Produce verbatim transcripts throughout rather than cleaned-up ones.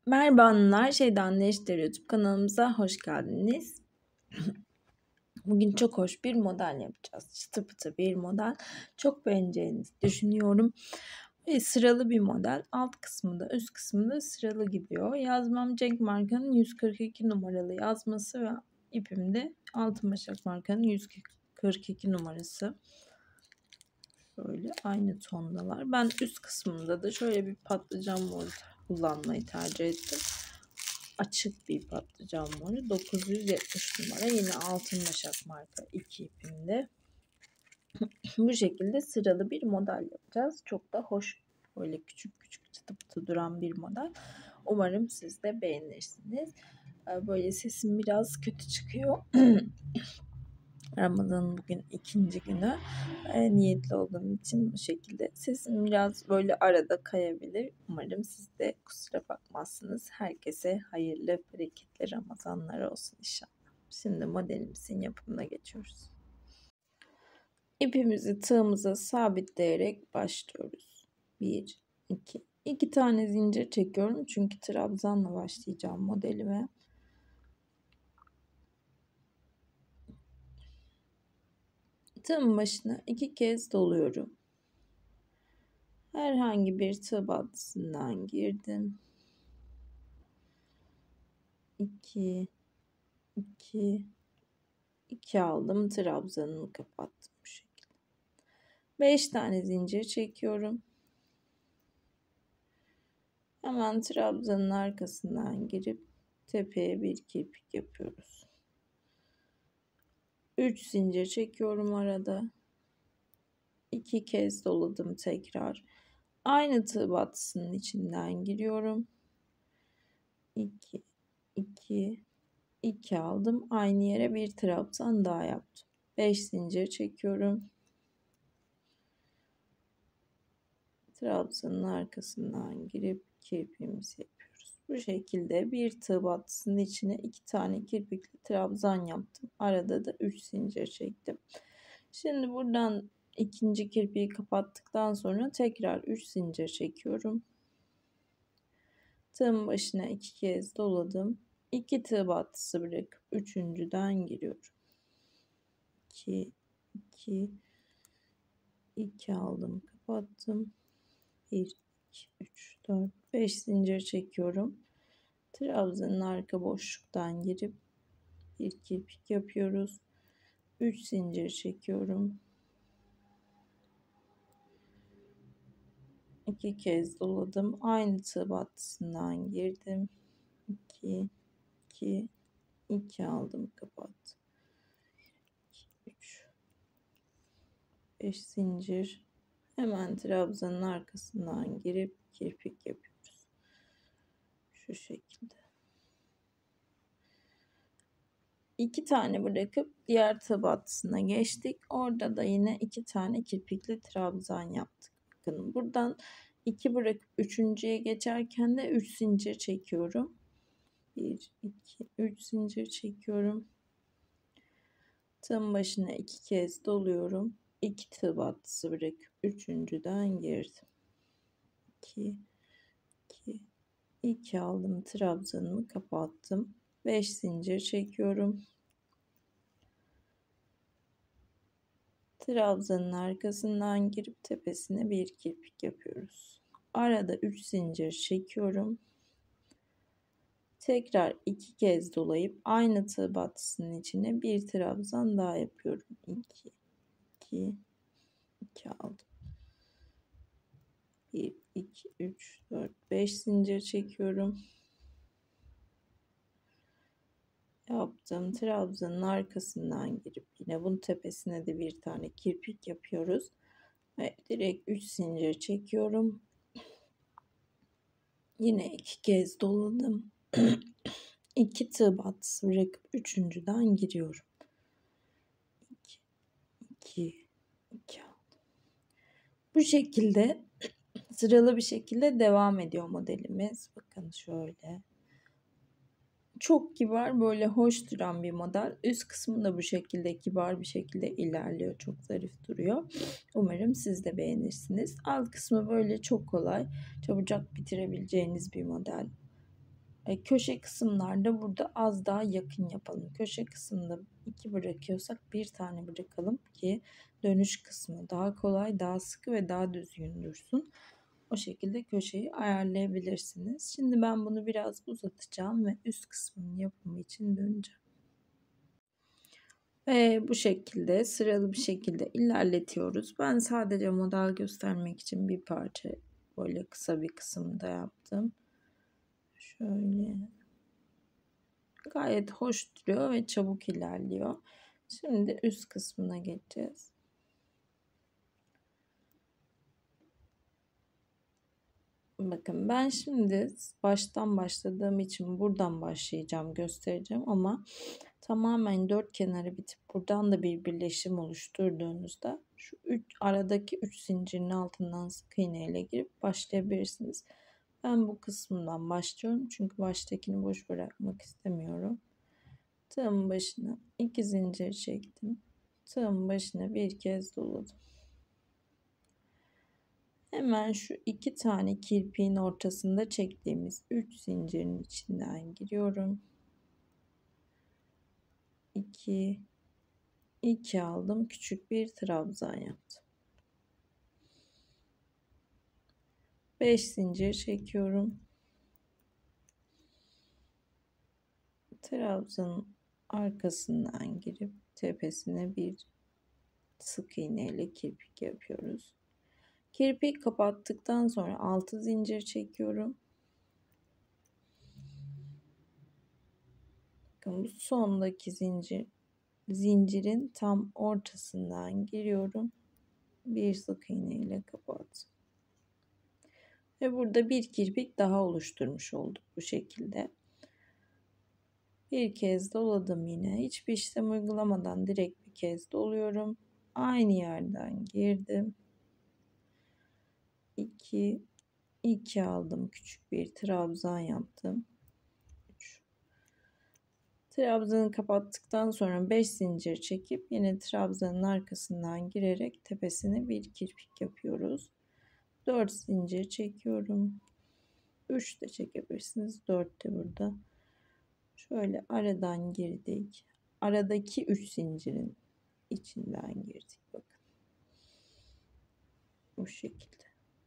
Merhaba hanımlar, Şeyden Ne İşler YouTube kanalımıza hoş geldiniz. Bugün çok hoş bir model yapacağız. Çıtı pıtı bir model. Çok beğeneceğinizi düşünüyorum. Ve sıralı bir model. Alt kısmında, üst kısmında sıralı gidiyor. Yazmam Cenk markanın yüz kırk iki numaralı yazması ve ipimde Altın Başak markanın yüz kırk iki numarası. Böyle aynı tondalar. Ben üst kısmında da şöyle bir patlıcan moru kullanmayı tercih ettim. Açık bir patlıcan moru. dokuz yüz yetmiş numara. Yine Altın Başak marka iki ipimde. Bu şekilde sıralı bir model yapacağız. Çok da hoş. Böyle küçük küçük çıtı pıtı duran bir model. Umarım siz de beğenirsiniz. Böyle sesim biraz kötü çıkıyor. Ramazan'ın bugün ikinci günü. E, niyetli olduğum için bu şekilde sesim biraz böyle arada kayabilir. Umarım siz de kusura bakmazsınız. Herkese hayırlı, bereketli Ramazanlar olsun inşallah. Şimdi modelimizin yapımına geçiyoruz. İpimizi tığımıza sabitleyerek başlıyoruz. bir, iki. iki tane zincir çekiyorum çünkü trabzanla başlayacağım modelime. Tığın başına iki kez doluyorum. Herhangi bir tığ battısından girdim. iki, iki, iki aldım. Trabzanını kapattım bu şekilde. beş tane zincir çekiyorum. Hemen trabzanın arkasından girip tepeye bir kirpik yapıyoruz. üç zincir çekiyorum arada. iki kez doladım tekrar. Aynı tığ battısının içinden giriyorum. iki, iki, iki aldım. Aynı yere bir trabzan daha yaptım. beş zincir çekiyorum. Trabzanın arkasından girip kirpiğimizi yapıyoruz. Bu şekilde bir tığ battısının içine iki tane kirpikli trabzan yaptım. Arada da üç zincir çektim. Şimdi buradan ikinci kirpiği kapattıktan sonra tekrar üç zincir çekiyorum. Tığın başına iki kez doladım. iki tığ battısı bırakıp üçüncüden giriyorum. iki, iki, iki aldım, kapattım. bir, iki, üç, dört, beş zincir çekiyorum. Trabzanın arka boşluktan girip bir kirpik yapıyoruz. üç zincir çekiyorum. iki kez doladım. Aynı tığ battısından girdim. iki, iki, iki aldım, kapattım. iki, üç, beş zincir. Hemen trabzanın arkasından girip kirpik yapıyoruz. Şu şekilde. İki tane bırakıp diğer tığ battısına geçtik. Orada da yine iki tane kirpikli trabzan yaptık. Bakın buradan iki bırakıp üçüncüye geçerken de üç zincir çekiyorum. bir, iki, üç zincir çekiyorum. Tığın başına iki kez doluyorum. iki tığ battısı bırakıp üçüncüden girdim. iki, iki, iki aldım, trabzanımı kapattım. beş zincir çekiyorum. Trabzanın arkasından girip tepesine bir kirpik yapıyoruz. Arada üç zincir çekiyorum. Tekrar iki kez dolayıp aynı tığ battısının içine bir trabzan daha yapıyorum. iki, iki, iki aldım. bir, iki, üç, dört, beş zincir çekiyorum. Yaptığım trabzanın arkasından girip yine bunun tepesine de bir tane kirpik yapıyoruz. Ve direkt üç zincir çekiyorum. Yine iki kez doladım. iki tığ battısı bırakıp üçüncüden giriyorum. iki, iki, iki aldım. Bu şekilde sıralı bir şekilde devam ediyor modelimiz. Bakın şöyle. Çok kibar, böyle hoş duran bir model. Üst kısmı da bu şekilde kibar bir şekilde ilerliyor. Çok zarif duruyor. Umarım siz de beğenirsiniz. Alt kısmı böyle çok kolay, çabucak bitirebileceğiniz bir model. E, köşe kısımlarda burada az daha yakın yapalım. Köşe kısmında iki bırakıyorsak bir tane bırakalım ki dönüş kısmı daha kolay, daha sıkı ve daha düzgün dursun. O şekilde köşeyi ayarlayabilirsiniz. Şimdi ben bunu biraz uzatacağım ve üst kısmının yapımı için döneceğim. Ve bu şekilde sıralı bir şekilde ilerletiyoruz. Ben sadece model göstermek için bir parça böyle kısa bir kısımda yaptım. Şöyle. Gayet hoş duruyor ve çabuk ilerliyor. Şimdi üst kısmına geçeceğiz. Bakın ben şimdi baştan başladığım için buradan başlayacağım, göstereceğim ama tamamen dört kenarı bitip buradan da bir birleşim oluşturduğunuzda şu üç, aradaki üç zincirin altından sık iğne ile girip başlayabilirsiniz. Ben bu kısımdan başlıyorum çünkü baştakini boş bırakmak istemiyorum. Tığın başına iki zincir çektim. Tığın başına bir kez doladım. Hemen şu iki tane kirpiğin ortasında çektiğimiz üç zincirin içinden giriyorum. iki iki aldım. Küçük bir trabzan yaptım. beş zincir çekiyorum. Trabzanın arkasından girip tepesine bir sık iğne ile kirpik yapıyoruz. Kirpiği kapattıktan sonra altı zincir çekiyorum. Bakın bu sondaki zincir zincirin tam ortasından giriyorum. Bir sık iğne ile kapattım. Ve burada bir kirpik daha oluşturmuş olduk bu şekilde. Bir kez doladım yine. Hiçbir işlem uygulamadan direkt bir kez doluyorum. Aynı yerden girdim. iki iki aldım. Küçük bir trabzan yaptım. üç. Trabzanı kapattıktan sonra beş zincir çekip yine trabzanın arkasından girerek tepesine bir kirpik yapıyoruz. dört zincir çekiyorum. üç de çekebilirsiniz. dört de burada. Şöyle aradan girdik. Aradaki üç zincirin içinden girdik. Bakın. Bu şekilde.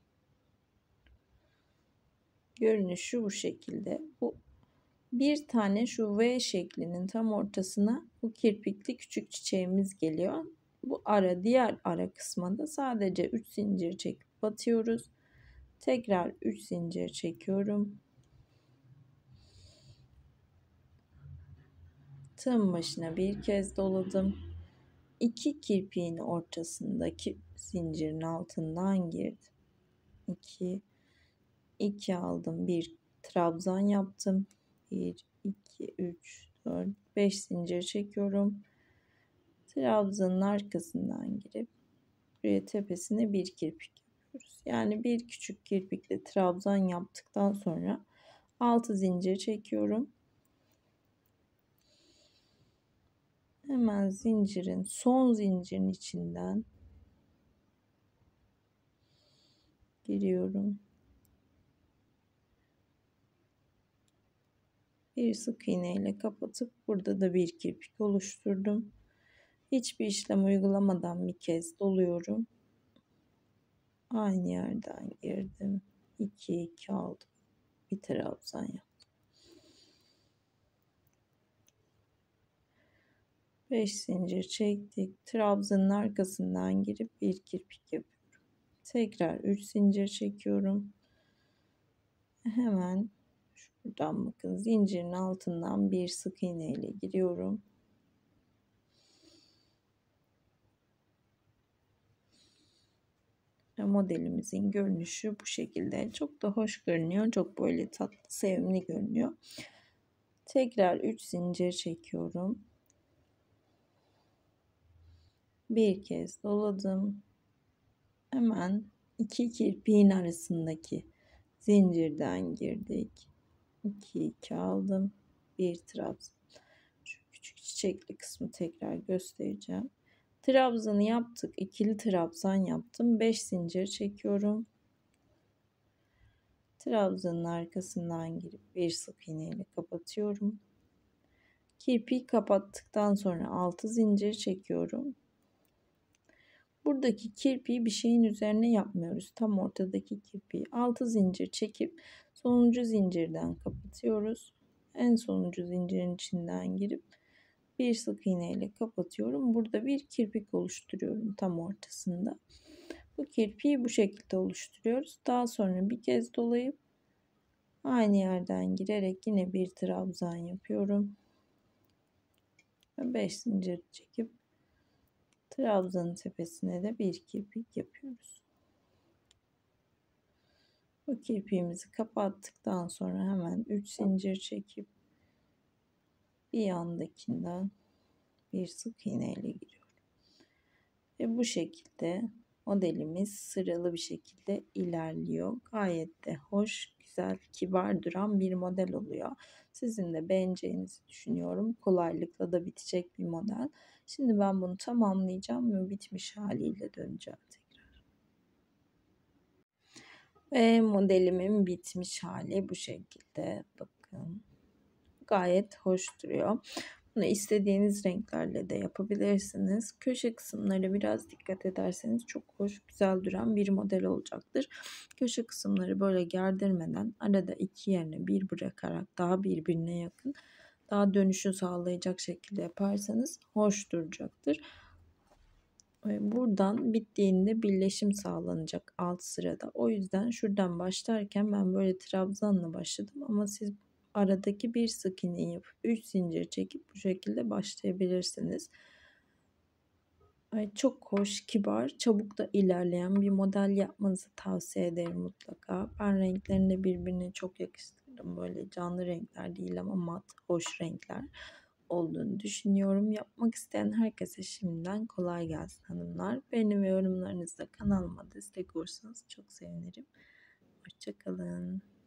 Görünüşü bu şekilde. Bu bir tane şu V şeklinin tam ortasına bu kirpikli küçük çiçeğimiz geliyor. Bu ara diğer ara kısmında da sadece üç zincir çekip batıyoruz. Tekrar üç zincir çekiyorum. Tığın başına bir kez doladım. iki kirpiğin ortasındaki zincirin altından girdim. iki iki aldım. bir trabzan yaptım. bir iki üç dört beş zincir çekiyorum. Trabzanın arkasından girip buraya tepesine bir kirpik yapıyoruz. Yani bir küçük kirpikle trabzan yaptıktan sonra altı zincir çekiyorum. Hemen zincirin son zincirin içinden giriyorum. Bir sık iğne ile kapatıp burada da bir kirpik oluşturdum. Hiçbir işlem uygulamadan bir kez doluyorum. Aynı yerden girdim. iki iki aldım. Bir trabzan yaptım. beş zincir çektik. Trabzanın arkasından girip bir kirpik yapıyorum. Tekrar üç zincir çekiyorum. Hemen şuradan bakın zincirin altından bir sık iğne ile giriyorum. Modelimizin görünüşü bu şekilde. Çok da hoş görünüyor. Çok böyle tatlı, sevimli görünüyor. Tekrar üç zincir çekiyorum. Bir kez doladım. Hemen iki kirpiğin arasındaki zincirden girdik. iki iki aldım. Bir trabzan. Şu küçük çiçekli kısmı tekrar göstereceğim. Trabzanı yaptık. İkili trabzan yaptım. beş zincir çekiyorum. Trabzanın arkasından girip bir sık iğne ile kapatıyorum. Kirpiği kapattıktan sonra altı zincir çekiyorum. Buradaki kirpiği bir şeyin üzerine yapmıyoruz. Tam ortadaki kirpiği altı zincir çekip sonuncu zincirden kapatıyoruz. En sonuncu zincirin içinden girip bir sık iğne ile kapatıyorum. Burada bir kirpik oluşturuyorum tam ortasında. Bu kirpiği bu şekilde oluşturuyoruz. Daha sonra bir kez dolayıp aynı yerden girerek yine bir trabzan yapıyorum. Ve beş zincir çekip trabzanın tepesine de bir kirpik yapıyoruz. Bu kirpiğimizi kapattıktan sonra hemen üç zincir çekip bir yandakinden bir sık iğne ile giriyorum. Ve bu şekilde modelimiz sıralı bir şekilde ilerliyor. Gayet de hoş, güzel, kibar duran bir model oluyor. Sizin de beğeneceğinizi düşünüyorum. Kolaylıkla da bitecek bir model. Şimdi ben bunu tamamlayacağım ve bitmiş haliyle döneceğim tekrar. Ve modelimin bitmiş hali bu şekilde. Bakın. Gayet hoş duruyor. Bunu istediğiniz renklerle de yapabilirsiniz. Köşe kısımları biraz dikkat ederseniz çok hoş, güzel duran bir model olacaktır. Köşe kısımları böyle gerdirmeden arada iki yerine bir bırakarak daha birbirine yakın, daha dönüşü sağlayacak şekilde yaparsanız hoş duracaktır. Buradan bittiğinde birleşim sağlanacak alt sırada. O yüzden şuradan başlarken ben böyle trabzanla başladım ama siz aradaki bir sık iğne yapıp üç zincir çekip bu şekilde başlayabilirsiniz. Ay, çok hoş, kibar, çabuk da ilerleyen bir model yapmanızı tavsiye ederim mutlaka. Ben renklerini de birbirine çok yakıştırdım. Böyle canlı renkler değil ama mat, hoş renkler olduğunu düşünüyorum. Yapmak isteyen herkese şimdiden kolay gelsin hanımlar. Beğeni ve yorumlarınızla kanalıma destek olursanız çok sevinirim. Hoşça kalın.